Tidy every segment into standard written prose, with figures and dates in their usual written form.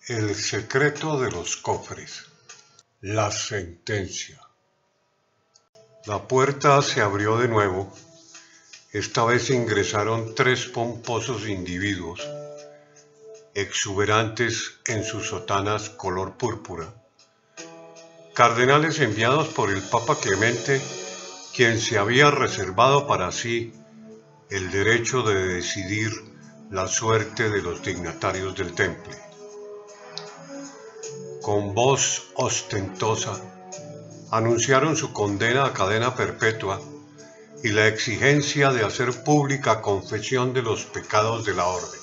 El secreto de los cofres. La sentencia. La puerta se abrió de nuevo. Esta vez ingresaron 3 pomposos individuos, exuberantes en sus sotanas color púrpura, cardenales enviados por el Papa Clemente, quien se había reservado para sí el derecho de decidir la suerte de los dignatarios del temple. Con voz ostentosa anunciaron su condena a cadena perpetua y la exigencia de hacer pública confesión de los pecados de la orden.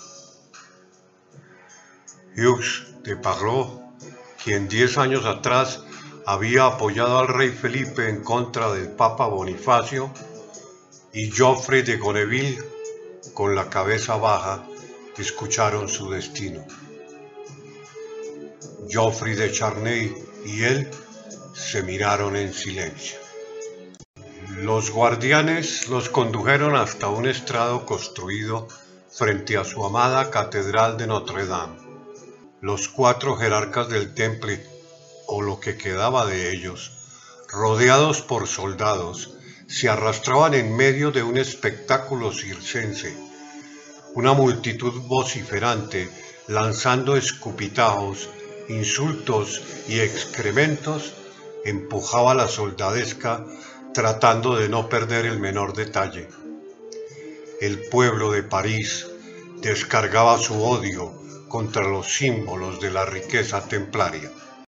Hughes de Parrot, quien 10 años atrás había apoyado al rey Felipe en contra del Papa Bonifacio, y Geoffrey de Gonneville, con la cabeza baja, escucharon su destino. Geoffrey de Charnay y él se miraron en silencio. Los guardianes los condujeron hasta un estrado construido frente a su amada Catedral de Notre Dame. Los 4 jerarcas del temple, o lo que quedaba de ellos, rodeados por soldados, se arrastraban en medio de un espectáculo circense. Una multitud vociferante, lanzando escupitajos, insultos y excrementos, empujaba a la soldadesca tratando de no perder el menor detalle. El pueblo de París descargaba su odio contra los símbolos de la riqueza templaria.